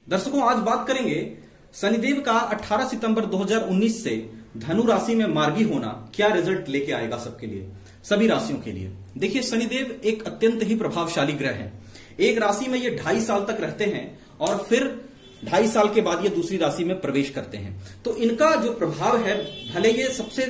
दर्शकों, आज बात करेंगे शनिदेव का 18 सितंबर 2019 से धनु राशि में मार्गी होना क्या रिजल्ट लेके आएगा सबके लिए, सभी राशियों के लिए। देखिए, शनिदेव एक अत्यंत ही प्रभावशाली ग्रह है। एक राशि में ये 2.5 साल तक रहते हैं और फिर 2.5 साल के बाद ये दूसरी राशि में प्रवेश करते हैं। तो इनका जो प्रभाव है, भले ये सबसे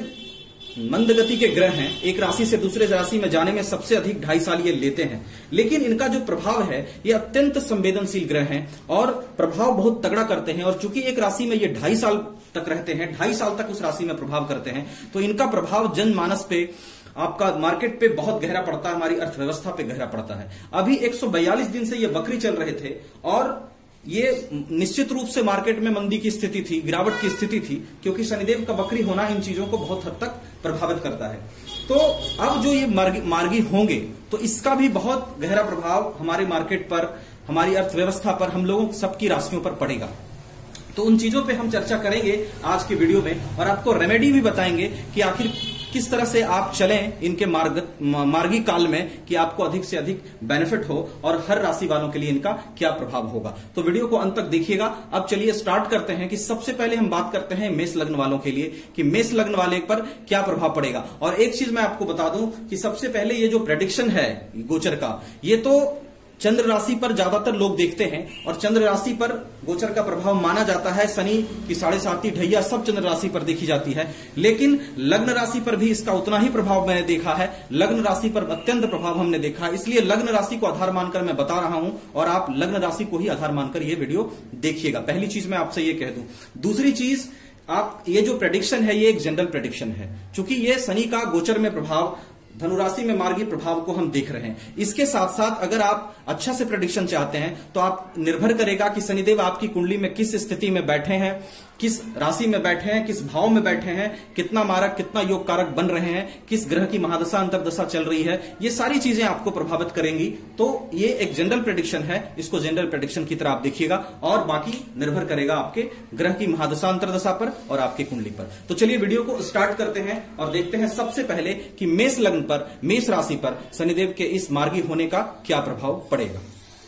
मंद गति के ग्रह हैं, एक राशि से दूसरे राशि में जाने में सबसे अधिक 2.5 साल ये लेते हैं, लेकिन इनका जो प्रभाव है ये अत्यंत संवेदनशील ग्रह हैं और प्रभाव बहुत तगड़ा करते हैं। और चूंकि एक राशि में ये 2.5 साल तक रहते हैं, 2.5 साल तक उस राशि में प्रभाव करते हैं, तो इनका प्रभाव जनमानस पे, आपका मार्केट पे बहुत गहरा पड़ता है, हमारी अर्थव्यवस्था पे गहरा पड़ता है। अभी 142 दिन से ये वक्री चल रहे थे और ये निश्चित रूप से मार्केट में मंदी की स्थिति थी, गिरावट की स्थिति थी, क्योंकि शनिदेव का वक्री होना इन चीजों को बहुत हद तक प्रभावित करता है। तो अब जो ये मार्गी होंगे तो इसका भी बहुत गहरा प्रभाव हमारे मार्केट पर, हमारी अर्थव्यवस्था पर, हम लोगों सबकी राशियों पर पड़ेगा। तो उन चीजों पे हम चर्चा करेंगे आज के वीडियो में और आपको रेमेडी भी बताएंगे कि आखिर किस तरह से आप चलें इनके मार्गी काल में कि आपको अधिक से अधिक बेनिफिट हो और हर राशि वालों के लिए इनका क्या प्रभाव होगा। तो वीडियो को अंत तक देखिएगा। अब चलिए स्टार्ट करते हैं कि सबसे पहले हम बात करते हैं मेष लग्न वालों के लिए कि मेष लग्न वाले पर क्या प्रभाव पड़ेगा। और एक चीज मैं आपको बता दूं कि सबसे पहले ये जो प्रेडिक्शन है गोचर का, ये तो चंद्र राशि पर ज्यादातर लोग देखते हैं और चंद्र राशि पर गोचर का प्रभाव माना जाता है। शनि की 7.5 ढैया सब चंद्र राशि पर देखी जाती है, लेकिन लग्न राशि पर भी इसका उतना ही प्रभाव मैंने देखा है। लग्न राशि पर अत्यंत प्रभाव हमने देखा है, इसलिए लग्न राशि को आधार मानकर मैं बता रहा हूं और आप लग्न राशि को ही आधार मानकर यह वीडियो देखिएगा। पहली चीज मैं आपसे ये कह दूं। दूसरी चीज, आप ये जो प्रेडिक्शन है ये एक जनरल प्रेडिक्शन है, क्योंकि ये शनि का गोचर में प्रभाव, धनुराशि में मार्गी प्रभाव को हम देख रहे हैं। इसके साथ साथ अगर आप अच्छा से प्रेडिक्शन चाहते हैं तो आप निर्भर करेगा कि शनिदेव आपकी कुंडली में किस स्थिति में बैठे हैं, किस राशि में बैठे हैं, किस भाव में बैठे हैं, कितना मारक कितना योग कारक बन रहे हैं, किस ग्रह की महादशा अंतर्दशा चल रही है, ये सारी चीजें आपको प्रभावित करेंगी। तो ये एक जनरल प्रेडिक्शन है, इसको जनरल प्रेडिक्शन की तरह आप देखिएगा और बाकी निर्भर करेगा आपके ग्रह की महादशा अंतर्दशा पर और आपकी कुंडली पर। तो चलिए वीडियो को स्टार्ट करते हैं और देखते हैं सबसे पहले कि मेष लग्न पर, मेष राशि पर शनिदेव के इस मार्गी होने का क्या प्रभाव पड़ेगा।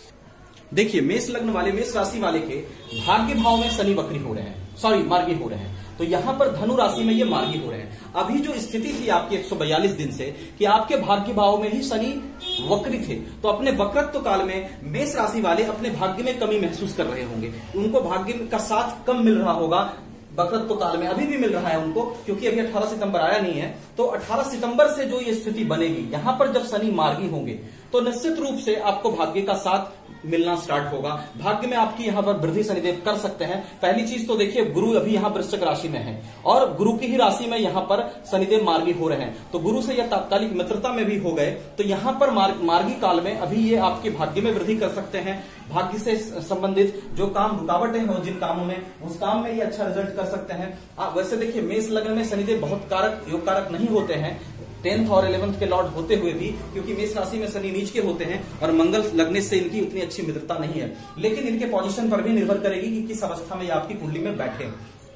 देखिए, मेष लग्न वाले, मेष राशि वाले के भाग्य भाव में शनि वक्री हो रहे हैं, मार्गी हो रहे हैं। तो यहां पर धनु राशि में ये मार्गी हो रहे हैं। अभी जो स्थिति थी आपकी 142 दिन से कि आपके भाग्य भाव में ही शनि वक्री थे, तो अपने वक्रत्व काल में मेष राशि वाले अपने भाग्य में कमी महसूस कर रहे होंगे, उनको भाग्य का साथ कम मिल रहा होगा वक्रत्व काल में। अभी भी मिल रहा है उनको, क्योंकि अभी 18 सितंबर आया नहीं है। तो 18 सितंबर से जो ये स्थिति बनेगी, यहां पर जब शनि मार्गी होंगे तो निश्चित रूप से आपको भाग्य का साथ मिलना स्टार्ट होगा। भाग्य में आपकी यहां पर वृद्धि शनिदेव कर सकते हैं। पहली चीज तो देखिए, गुरु अभी यहां वृश्चिक राशि में है और गुरु की ही राशि में यहां पर शनिदेव मार्गी हो रहे हैं, तो गुरु से यह तात्कालिक मित्रता में भी हो गए। तो यहां पर मार्गी काल में अभी ये आपके भाग्य में वृद्धि कर सकते हैं। भाग्य से संबंधित जो काम रुकावटें हो जिन कामों में, उस काम में ये अच्छा रिजल्ट कर सकते हैं। वैसे देखिए, मेष लग्न में शनिदेव बहुत कारक, योग कारक नहीं होते हैं 10th और 11th के लॉर्ड होते हुए भी, क्योंकि मेष राशि में शनि नीच के होते हैं और मंगल लगने से इनकी उतनी अच्छी मित्रता नहीं है। लेकिन इनके पोजीशन पर भी निर्भर करेगी कि किस अवस्था में ये आपकी कुंडली में बैठे।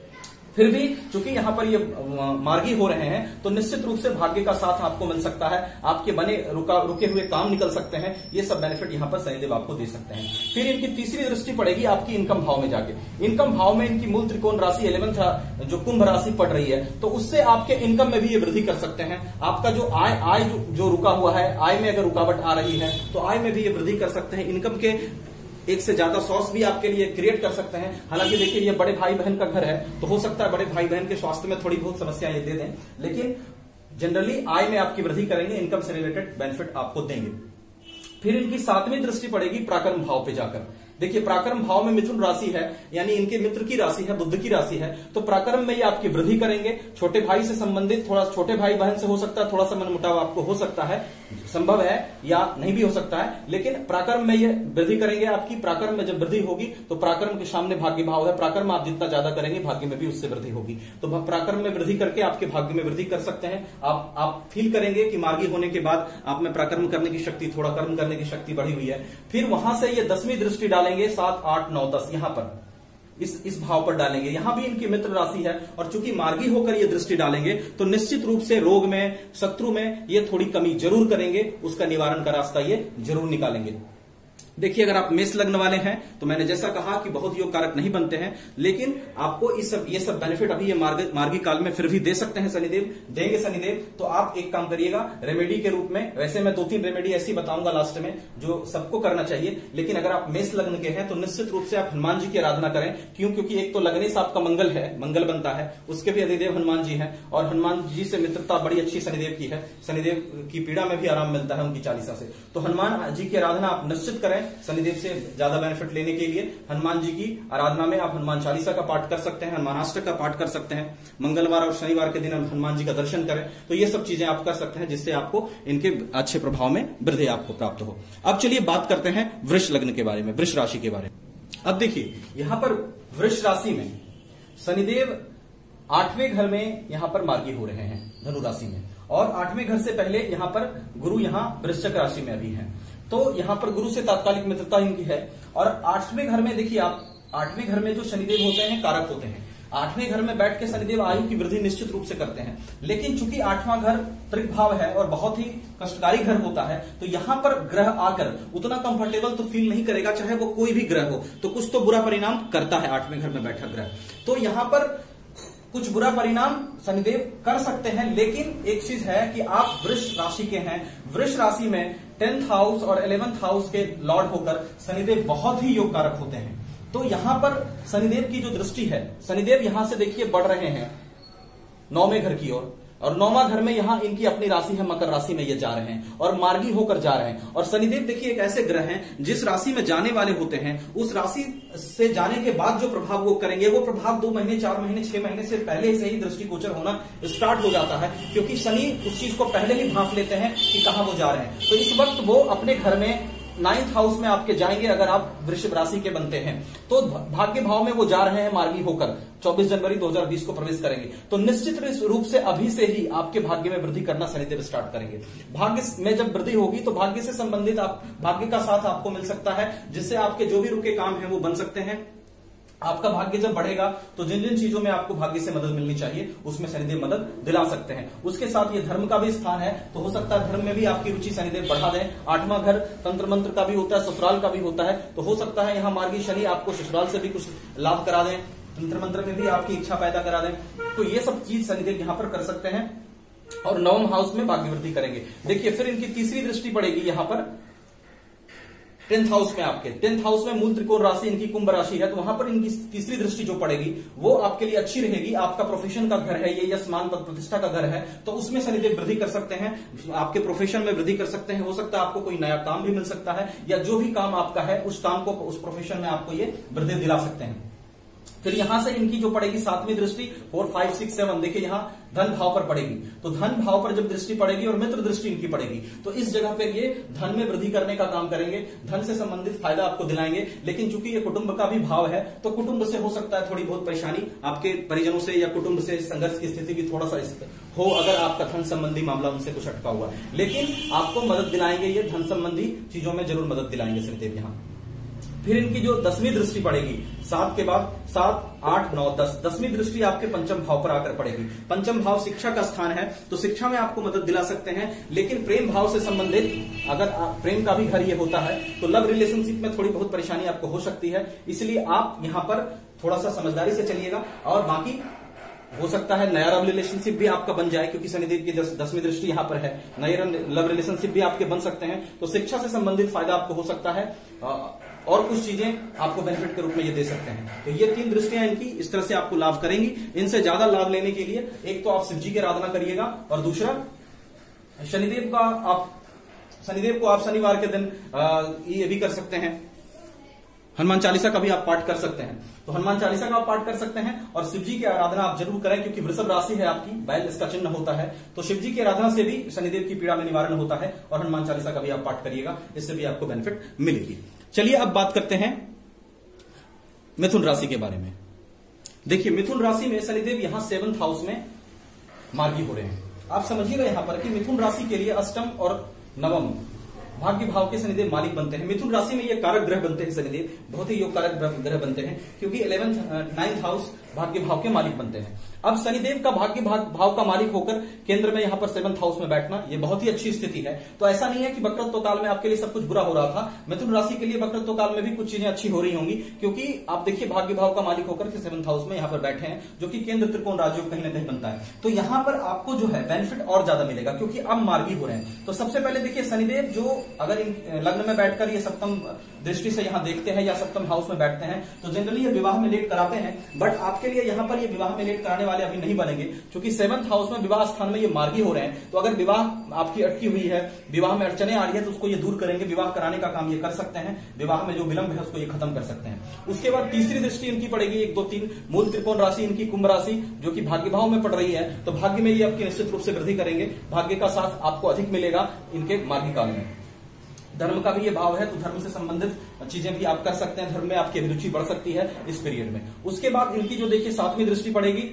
फिर भी चूंकि यहां पर ये मार्गी हो रहे हैं तो निश्चित रूप से भाग्य का साथ आपको मिल सकता है, आपके बने रुके हुए काम निकल सकते हैं। ये सब बेनिफिट यहां पर शनिदेव आपको दे सकते हैं। फिर इनकी तीसरी दृष्टि पड़ेगी आपकी इनकम भाव में जाके। इनकम भाव में इनकी मूल त्रिकोण राशि 11th जो कुंभ राशि पड़ रही है, तो उससे आपके इनकम में भी ये वृद्धि कर सकते हैं। आपका जो आय जो रुका हुआ है, आय में अगर रुकावट आ रही है तो आय में भी ये वृद्धि कर सकते हैं। इनकम के एक से ज्यादा सोर्स भी आपके लिए क्रिएट कर सकते हैं। हालांकि देखिए, ये बड़े भाई बहन का घर है, तो हो सकता है बड़े भाई बहन के स्वास्थ्य में थोड़ी बहुत समस्या ये दे दें, लेकिन जनरली आय में आपकी वृद्धि करेंगे, इनकम से रिलेटेड बेनिफिट आपको देंगे। फिर इनकी 7वीं दृष्टि पड़ेगी प्राकर्म भाव पे जाकर। देखिए, प्राकर्म भाव में मिथुन राशि है, यानी इनके मित्र की राशि है, बुध की राशि है, तो प्राकर्म में ये आपकी वृद्धि करेंगे। छोटे भाई से संबंधित, थोड़ा छोटे भाई बहन से हो सकता है, थोड़ा सा मनमुटाव आपको हो सकता है, संभव है या नहीं भी हो सकता है, लेकिन प्राकर्म में ये वृद्धि करेंगे आपकी। प्राकर्म में जब वृद्धि होगी तो प्राकर्म के सामने भाग्य भाव है, प्राकर्म आप जितना ज्यादा करेंगे भाग्य में भी उससे वृद्धि होगी। तो प्राकर्म में वृद्धि करके आपके भाग्य में वृद्धि कर सकते हैं। आप फील करेंगे कि मार्गी होने के बाद आप में प्राकर्म करने की शक्ति, थोड़ा कर्म करने की शक्ति बढ़ी हुई है। फिर वहां से ये 10वीं दृष्टि डालेंगे, 7, 8, 9, 10 यहां पर इस भाव पर डालेंगे। यहां भी इनकी मित्र राशि है और चूंकि मार्गी होकर ये दृष्टि डालेंगे तो निश्चित रूप से रोग में, शत्रु में ये थोड़ी कमी जरूर करेंगे, उसका निवारण का रास्ता ये जरूर निकालेंगे। देखिए, अगर आप मेष लग्न वाले हैं तो मैंने जैसा कहा कि बहुत योग कारक नहीं बनते हैं, लेकिन आपको ये सब बेनिफिट अभी ये मार्गी काल में फिर भी दे सकते हैं शनिदेव, देंगे शनिदेव। तो आप एक काम करिएगा रेमेडी के रूप में, वैसे मैं 2-3 रेमेडी ऐसी बताऊंगा लास्ट में जो सबको करना चाहिए, लेकिन अगर आप मेष लग्न के हैं तो निश्चित रूप से आप हनुमान जी की आराधना करें। क्योंकि एक तो लग्नेश आपका मंगल है, मंगल बनता है, उसके भी अधिदेव हनुमान जी हैं, और हनुमान जी से मित्रता बड़ी अच्छी शनिदेव की है। शनिदेव की पीड़ा में भी आराम मिलता है उनकी चालीसा से। तो हनुमान जी की आराधना आप निश्चित करें शनिदेव से ज्यादा बेनिफिट लेने के लिए। हनुमान जी की आराधना में आप हनुमान चालीसा का पाठ कर सकते हैं, हनुमानाष्टक का पाठ कर सकते हैं, मंगलवार और शनिवार के दिन हनुमान जी का दर्शन करें। तो ये सब चीजें आप कर सकते हैं जिससे आपको इनके अच्छे प्रभाव में वृद्धि आपको प्राप्त हो। अब चलिए बात करते हैं वृष लग्न के बारे में, वृष राशि के बारे में। अब देखिए, यहां पर वृष राशि में शनिदेव 8वें घर में यहां पर मार्गी हो रहे हैं धनु राशि में, और 8वें घर से पहले यहां पर गुरु यहां वृश्चिक राशि में अभी है। तो यहां पर गुरु से तात्कालिक मित्रता इनकी है। और 8वें घर में देखिए, आप 8वें घर में जो शनिदेव होते हैं कारक होते हैं। 8वें घर में बैठ के शनिदेव आयु की वृद्धि निश्चित रूप से करते हैं, लेकिन चूंकि 8वां घर त्रिक भाव है और बहुत ही कष्टकारी घर होता है, तो यहां पर ग्रह आकर उतना कंफर्टेबल तो फील नहीं करेगा, चाहे वो कोई भी ग्रह हो, तो कुछ तो बुरा परिणाम करता है 8वें घर में बैठा ग्रह। तो यहां पर कुछ बुरा परिणाम शनिदेव कर सकते हैं, लेकिन एक चीज है कि आप वृष राशि के हैं। वृष राशि में 10th हाउस और 11th हाउस के लॉर्ड होकर शनिदेव बहुत ही योग कारक होते हैं। तो यहां पर शनिदेव की जो दृष्टि है, शनिदेव यहां से देखिए बढ़ रहे हैं 9वें घर की ओर, और 9वां घर में यहां इनकी अपनी राशि है मकर राशि में ये जा रहे हैं और मार्गी होकर जा रहे हैं। और शनिदेव देखिए एक ऐसे ग्रह हैं जिस राशि में जाने वाले होते हैं, उस राशि से जाने के बाद जो प्रभाव वो करेंगे, वो प्रभाव 2 महीने 4 महीने 6 महीने से पहले से ही दृष्टिगोचर होना स्टार्ट हो जाता है, क्योंकि शनि उस चीज को पहले ही भांप लेते हैं कि कहां वो जा रहे हैं। तो इस वक्त वो अपने घर में 9th हाउस में आपके जाएंगे अगर आप वृषभ राशि के बनते हैं, तो भाग्य भाव में वो जा रहे हैं मार्गी होकर 24 जनवरी 2020 को प्रवेश करेंगे। तो निश्चित रूप से अभी से ही आपके भाग्य में वृद्धि करना शनिदेव स्टार्ट करेंगे। भाग्य में जब वृद्धि होगी तो भाग्य से संबंधित आप भाग्य का साथ आपको मिल सकता है, जिससे आपके जो भी रुके काम है वो बन सकते हैं। आपका भाग्य जब बढ़ेगा तो जिन जिन चीजों में आपको भाग्य से मदद मिलनी चाहिए उसमें शनिदेव मदद दिला सकते हैं। उसके साथ ये धर्म का भी स्थान है, तो हो सकता है धर्म में भी आपकी रुचि शनिदेव बढ़ा दें। 8वां घर तंत्र मंत्र का भी होता है, ससुराल का भी होता है, तो हो सकता है यहाँ मार्गी शनि आपको ससुराल से भी कुछ लाभ करा दें, तंत्र मंत्र में भी आपकी इच्छा पैदा करा दें। तो ये सब चीज शनिदेव यहाँ पर कर सकते हैं, और 9वें हाउस में भाग्य वृद्धि करेंगे। देखिए, फिर इनकी तीसरी दृष्टि पड़ेगी यहाँ पर 10th हाउस में आपके। 10th हाउस में मूल त्रिकोण राशि इनकी कुंभ राशि है, तो वहां पर इनकी तीसरी दृष्टि जो पड़ेगी वो आपके लिए अच्छी रहेगी। आपका प्रोफेशन का घर है ये, या समान पद प्रतिष्ठा का घर है, तो उसमें शनिदेव वृद्धि कर सकते हैं, आपके प्रोफेशन में वृद्धि कर सकते हैं। हो सकता है आपको कोई नया काम भी मिल सकता है, या जो भी काम आपका है उस काम को, उस प्रोफेशन में आपको ये वृद्धि दिला सकते हैं। फिर यहां से इनकी जो पड़ेगी 7वीं दृष्टि 4, 5, 6, 7, देखिए यहां धन भाव पर पड़ेगी। तो धन भाव पर जब दृष्टि पड़ेगी और मित्र दृष्टि इनकी पड़ेगी, तो इस जगह पर ये धन में वृद्धि करने का काम करेंगे, धन से संबंधित फायदा आपको दिलाएंगे। लेकिन चूंकि ये कुटुंब का भी भाव है, तो कुटुंब से हो सकता है थोड़ी बहुत परेशानी, आपके परिजनों से या कुटुंब से संघर्ष की स्थिति भी थोड़ा सा हो, अगर आपका धन संबंधी मामला उनसे कुछ अटका हुआ है। लेकिन आपको मदद दिलाएंगे, ये धन संबंधी चीजों में जरूर मदद दिलाएंगे शनिदेव यहाँ। फिर इनकी जो 10वीं दृष्टि पड़ेगी 7 के बाद 7, 8, 9, 10, 10वीं दृष्टि आपके पंचम भाव पर आकर पड़ेगी। पंचम भाव शिक्षा का स्थान है, तो शिक्षा में आपको मदद दिला सकते हैं। लेकिन प्रेम भाव से संबंधित अगर प्रेम का भी घर ये होता है, तो लव रिलेशनशिप में थोड़ी बहुत परेशानी आपको हो सकती है, इसलिए आप यहां पर थोड़ा सा समझदारी से चलिएगा। और बाकी हो सकता है नया लव रिलेशनशिप भी आपका बन जाए, क्योंकि शनिदेव की 10वीं दृष्टि यहां पर है, नए लव रिलेशनशिप भी आपके बन सकते हैं। तो शिक्षा से संबंधित फायदा आपको हो सकता है, और कुछ चीजें आपको बेनिफिट के रूप में ये दे सकते हैं। तो ये 3 दृष्टियां इनकी इस तरह से आपको लाभ करेंगी। इनसे ज्यादा लाभ लेने के लिए एक तो आप शिव जी की आराधना करिएगा, और दूसरा शनिदेव को आप शनिवार के दिन ये भी कर सकते हैं, हनुमान चालीसा का भी आप पाठ कर सकते हैं। तो हनुमान चालीसा का आप पाठ कर सकते हैं, और शिव जी की आराधना आप जरूर करें, क्योंकि वृषभ राशि है आपकी, बैल इसका चिन्ह होता है। तो शिव जी की आराधना से भी शनिदेव की पीड़ा में निवारण होता है, और हनुमान चालीसा का भी आप पाठ करिएगा, इससे भी आपको बेनिफिट मिलेगी। चलिए अब बात करते हैं मिथुन राशि के बारे में। देखिए, मिथुन राशि में शनिदेव यहां 7th हाउस में मार्गी हो रहे हैं। आप समझिएगा यहां पर कि मिथुन राशि के लिए अष्टम और नवम भाग्य भाव के शनिदेव मालिक बनते हैं। मिथुन राशि में ये कारक ग्रह बनते हैं शनिदेव, बहुत ही योग कारक ग्रह बनते हैं, क्योंकि 9th हाउस भाग्य भाव के मालिक बनते हैं। अब शनिदेव का भाग्य भाव का मालिक होकर केंद्र में यहां पर 7th हाउस में बैठना ये बहुत ही अच्छी स्थिति है। तो ऐसा नहीं है कि वक्रत्व काल में आपके लिए सब कुछ बुरा हो रहा था, मिथुन राशि के लिए वक्रत्व काल में भी कुछ चीजें अच्छी हो रही होंगी, क्योंकि आप देखिए भाग्य भाव का मालिक होकर के 7th हाउस में यहां पर बैठे हैं, जो कि केंद्र त्रिकोण राजयोग कहीं ना कहीं बनता है। तो यहां पर आपको जो है बेनिफिट और ज्यादा मिलेगा, क्योंकि अब मार्गी हो रहे हैं। तो सबसे पहले देखिए शनिदेव जो अगर लग्न में बैठकर ये सप्तम दृष्टि से यहां देखते हैं या सप्तम हाउस में बैठते हैं, तो जनरली ये विवाह में लेट कराते हैं। बट आपके लिए यहां पर ये विवाह में लेट कराने वाले अभी नहीं बनेंगे, क्योंकि 7th हाउस में विवाह स्थान में ये मार्गी हो रहे हैं। तो अगर विवाह आपकी अटकी हुई है, विवाह में अड़चने आ रही है, तो उसको ये दूर करेंगे, विवाह कराने का काम ये कर सकते हैं, विवाह में जो विलंब है उसको ये खत्म कर सकते हैं। उसके बाद तीसरी दृष्टि इनकी पड़ेगी 1, 2, 3 मूल त्रिकोण राशि इनकी कुंभ राशि, जो कि भाग्य भाव में पड़ रही है। तो भाग्य में ये आपकी निश्चित रूप से वृद्धि करेंगे, भाग्य का साथ आपको अधिक मिलेगा इनके मार्गी काल में। धर्म का भी ये भाव है, तो धर्म से संबंधित चीजें भी आप कर सकते हैं, धर्म में आपकी अभिरुचि बढ़ सकती है इस पीरियड में। उसके बाद इनकी जो देखिए 7वीं दृष्टि पड़ेगी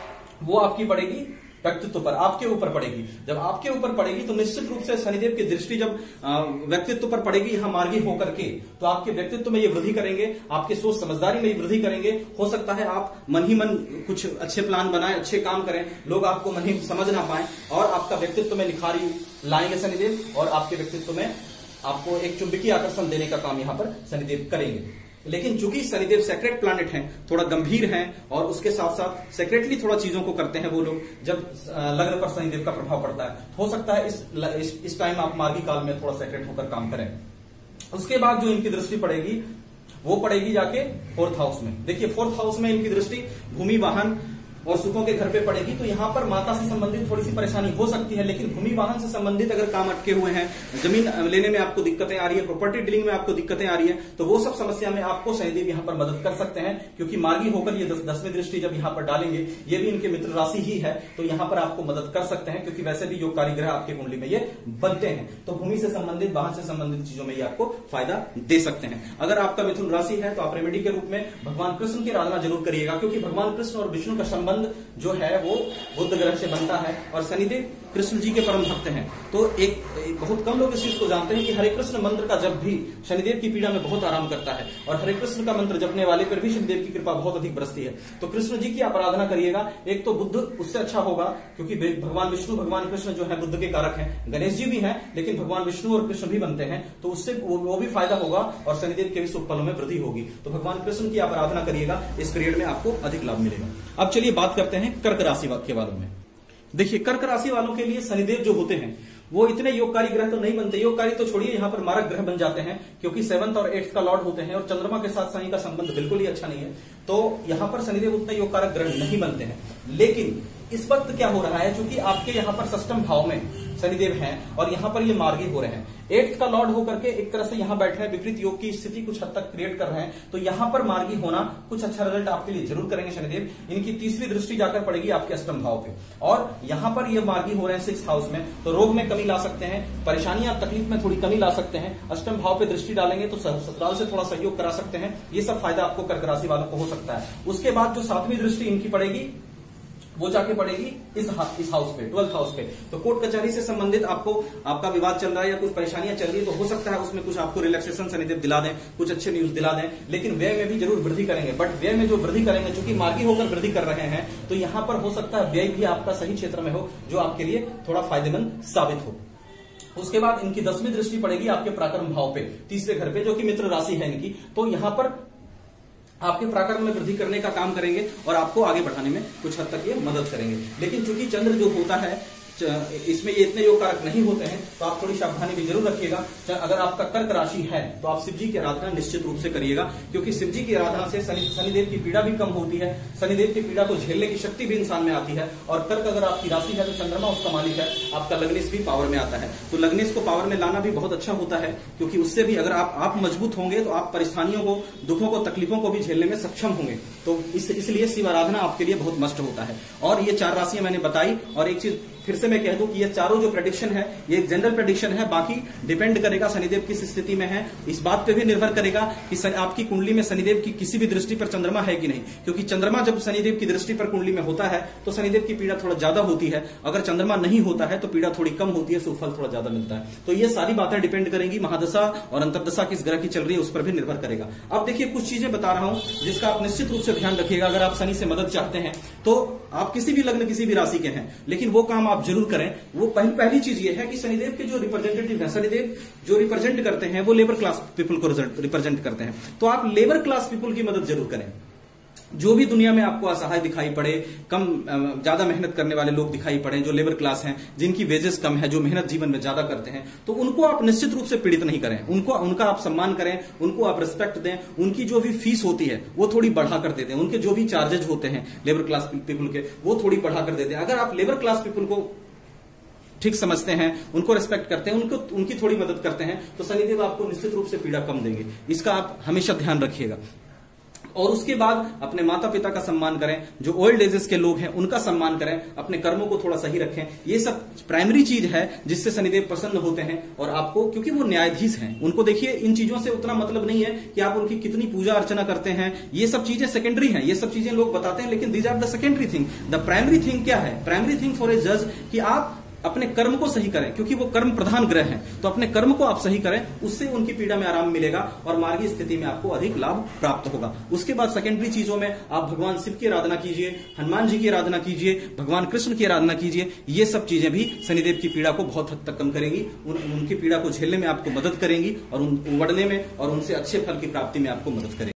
वो आपकी पड़ेगी व्यक्तित्व पर, आपके ऊपर पड़ेगी। जब आपके ऊपर पड़ेगी तो निश्चित रूप से शनिदेव की दृष्टि जब व्यक्तित्व पर पड़ेगी यहां मार्गी होकर के, तो आपके व्यक्तित्व में ये वृद्धि करेंगे, आपके सोच समझदारी में ये वृद्धि करेंगे। हो सकता है आप मन ही मन कुछ अच्छे प्लान बनाएं, अच्छे काम करें, लोग आपको मन ही समझ ना पाए, और आपका व्यक्तित्व में निखारी लाएंगे शनिदेव, और आपके व्यक्तित्व में आपको एक चुंबकीय आकर्षण देने का काम यहां पर शनिदेव करेंगे। लेकिन चूंकि शनिदेव सेक्रेट प्लैनेट हैं, थोड़ा गंभीर हैं, और उसके साथ साथ सेक्रेटली थोड़ा चीजों को करते हैं वो लोग, जब लग्न पर शनिदेव का प्रभाव पड़ता है, हो सकता है इस टाइम आप मार्गी काल में थोड़ा सेक्रेट होकर काम करें। उसके बाद जो इनकी दृष्टि पड़ेगी वो पड़ेगी जाके 4th हाउस में। देखिए 4th हाउस में इनकी दृष्टि भूमि वाहन और सुखों के घर पे पड़ेगी, तो यहां पर माता से संबंधित थोड़ी सी परेशानी हो सकती है। लेकिन भूमि वाहन से संबंधित अगर काम अटके हुए हैं, जमीन लेने में आपको दिक्कतें आ रही है, प्रॉपर्टी डीलिंग में आपको दिक्कतें आ रही है, तो वो सब समस्या में आपको शनिदेव यहां पर मदद कर सकते हैं, क्योंकि मार्गी होकर ये 10वीं दृष्टि जब यहां पर डालेंगे, ये भी इनके मित्र राशि ही है, तो यहां पर आपको मदद कर सकते हैं, क्योंकि वैसे भी योगकारी ग्रह आपके कुंडली में ये बनते हैं। तो भूमि से संबंधित, वाहन से संबंधित चीजों में ये आपको फायदा दे सकते हैं। अगर आपका मिथुन राशि है तो आप रेमेडी के रूप में भगवान कृष्ण की आराधना जरूर करिएगा, क्योंकि भगवान कृष्ण और विष्णु का संबंध जो है वो बुध ग्रह से बनता है, और शनिदेव कृष्ण जी के परम भक्त हैं। तो एक बहुत कम लोग इस चीज को जानते हैं कि हरे कृष्ण मंत्र का जब भी शनिदेव की पीड़ा में बहुत आराम करता है, और हरे कृष्ण का मंत्र जपने वाले पर भी शनिदेव की कृपा बहुत अधिक बरसती है। तो कृष्ण जी की आप आराधना करिएगा। एक तो बुद्ध उससे अच्छा होगा, क्योंकि भगवान विष्णु भगवान कृष्ण जो है बुद्ध के कारक हैं, गणेश जी भी हैं, लेकिन भगवान विष्णु और कृष्ण भी बनते हैं, तो उससे वो भी फायदा होगा, और शनिदेव के भी शुभ फलों में वृद्धि होगी। तो भगवान कृष्ण की आप आराधना करिएगा, इस पीरियड में आपको अधिक लाभ मिलेगा। अब चलिए बात करते हैं कर्क राशि के बारे में। देखिए कर्क राशि वालों के लिए शनिदेव जो होते हैं वो इतने योगकारी ग्रह तो नहीं बनते, योगकारी तो छोड़िए, यहाँ पर मारक ग्रह बन जाते हैं, क्योंकि 7th और 8th का लॉर्ड होते हैं, और चंद्रमा के साथ शनि का संबंध बिल्कुल ही अच्छा नहीं है। तो यहाँ पर शनिदेव उतने योगकारक ग्रह नहीं बनते हैं। लेकिन इस वक्त क्या हो रहा है, क्योंकि आपके यहाँ पर षष्ठम भाव में शनिदेव हैं, और यहाँ पर ये मार्गी हो रहे हैं, 8th का लॉर्ड होकर के एक तरह से यहाँ बैठे हैं, विपरीत योग की स्थिति कुछ हद तक क्रिएट कर रहे हैं। तो यहाँ पर मार्गी होना कुछ अच्छा रिजल्ट आपके लिए जरूर करेंगे शनिदेव। इनकी 3वीं दृष्टि जाकर पड़ेगी आपके अष्टम भाव पे, और यहाँ पर ये मार्गी हो रहे हैं 6th हाउस में, तो रोग में कमी ला सकते हैं, परेशानियां तकलीफ में थोड़ी कमी ला सकते हैं। अष्टम भाव पे दृष्टि डालेंगे तो ससुराल से थोड़ा सहयोग करा सकते हैं। ये सब फायदा आपको कर्क राशि वालों को हो सकता है। उसके बाद जो 7वीं दृष्टि इनकी पड़ेगी वो जाके पड़ेगी इस हाउस पे, 12th हाउस पे। तो कोर्ट कचहरी से संबंधित आपका विवाद चल रहा है या कुछ परेशानियां चल रही है, तो हो सकता है उसमें कुछ आपको रिलैक्सेशन शनिदेव दिला दें, कुछ अच्छे न्यूज दिला दें। लेकिन व्यय में भी जरूर वृद्धि करेंगे, बट व्यय में जो वृद्धि करेंगे, चूंकि मार्गी होकर वृद्धि कर रहे हैं, तो यहां पर हो सकता है व्यय भी आपका सही क्षेत्र में हो, जो आपके लिए थोड़ा फायदेमंद साबित हो। उसके बाद इनकी 10वीं दृष्टि पड़ेगी आपके पराक्रम भाव पे, 3रे घर पे, जो कि मित्र राशि है इनकी। तो यहां पर आपके पराक्रम में वृद्धि करने का काम करेंगे, और आपको आगे बढ़ाने में कुछ हद तक ये मदद करेंगे। लेकिन चूंकि चंद्र जो होता है इसमें ये इतने योग कारक नहीं होते हैं, तो आप थोड़ी सावधानी भी जरूर रखिएगा। अगर आपका कर्क राशि है तो आप शिव जी की आराधना निश्चित रूप से करिएगा, क्योंकि शिव जी की आराधना से शनिदेव की पीड़ा भी कम होती है, शनिदेव की पीड़ा को झेलने की शक्ति भी इंसान में आती है। और कर्क अगर आपकी राशि है तो चंद्रमा उसका मालिक है, आपका लग्नेश भी पावर में आता है। तो लग्नेश को पावर में लाना भी बहुत अच्छा होता है, क्योंकि उससे भी अगर आप मजबूत होंगे तो आप परेशानियों को, दुखों को, तकलीफों को भी झेलने में सक्षम होंगे। तो इसलिए शिव आराधना आपके लिए बहुत मस्ट होता है। और ये 4 राशियां मैंने बताई, और एक चीज फिर से मैं कह दूं कि ये चारों जो प्रेडिक्शन है ये एक जनरल प्रेडिक्शन है, बाकी डिपेंड करेगा शनिदेव किस स्थिति में है, इस बात पे भी निर्भर करेगा कि आपकी कुंडली में शनिदेव की किसी भी दृष्टि पर चंद्रमा है कि नहीं, क्योंकि चंद्रमा जब शनिदेव की दृष्टि पर कुंडली में होता है तो शनिदेव की पीड़ा थोड़ा ज्यादा होती है, अगर चंद्रमा नहीं होता है तो पीड़ा थोड़ी कम होती है, सुफल थोड़ा ज्यादा मिलता है। तो ये सारी बातें डिपेंड करेंगी, महादशा और अंतरदशा किस ग्रह की चल रही है उस पर भी निर्भर करेगा। अब देखिए कुछ चीजें बता रहा हूं जिसका आप निश्चित रूप से ध्यान रखिएगा। अगर आप शनि से मदद चाहते हैं तो आप किसी भी लग्न किसी भी राशि के हैं, लेकिन वो काम आप जरूर करें। वो पहली चीज ये है कि शनिदेव के जो रिप्रेजेंटेटिव है, शनिदेव जो रिप्रेजेंट करते हैं वो लेबर क्लास पीपल को रिप्रेजेंट करते हैं, तो आप लेबर क्लास पीपल की मदद जरूर करें। जो भी दुनिया में आपको असहाय दिखाई पड़े, कम ज्यादा मेहनत करने वाले लोग दिखाई पड़े, जो लेबर क्लास हैं, जिनकी वेजेस कम है, जो मेहनत जीवन में ज्यादा करते हैं, तो उनको आप निश्चित रूप से पीड़ित नहीं करें, उनका आप सम्मान करें, उनको आप रिस्पेक्ट दें, उनकी जो भी फीस होती है वो थोड़ी बढ़ा कर दे दें, उनके जो भी चार्जेज होते हैं लेबर क्लास पीपल के वो थोड़ी बढ़ा कर दे दें। अगर आप लेबर क्लास पीपल को ठीक समझते हैं, उनको रिस्पेक्ट करते हैं, उनकी थोड़ी मदद करते हैं, तो शनिदेव आपको निश्चित रूप से पीड़ा कम देंगे। इसका आप हमेशा ध्यान रखिएगा। और उसके बाद अपने माता पिता का सम्मान करें, जो ओल्ड एजेस के लोग हैं उनका सम्मान करें, अपने कर्मों को थोड़ा सही रखें। ये सब प्राइमरी चीज है जिससे शनिदेव प्रसन्न होते हैं। और आपको, क्योंकि वो न्यायाधीश हैं, उनको देखिए इन चीजों से उतना मतलब नहीं है कि आप उनकी कितनी पूजा अर्चना करते हैं, ये सब चीजें सेकेंडरी हैं, ये सब चीजें लोग बताते हैं, लेकिन these are the secondary thing. The primary thing क्या है? प्राइमरी थिंग फॉर ए जज कि आप अपने कर्म को सही करें, क्योंकि वो कर्म प्रधान ग्रह हैं, तो अपने कर्म को आप सही करें, उससे उनकी पीड़ा में आराम मिलेगा और मार्गीय स्थिति में आपको अधिक लाभ प्राप्त होगा। उसके बाद सेकेंडरी चीजों में आप भगवान शिव की आराधना कीजिए, हनुमान जी की आराधना कीजिए, भगवान कृष्ण की आराधना कीजिए। ये सब चीजें भी शनिदेव की पीड़ा को बहुत हद तक कम करेंगी, उनकी पीड़ा को झेलने में आपको मदद करेंगी और उबड़ने में और उनसे अच्छे फल की प्राप्ति में आपको मदद करेंगी।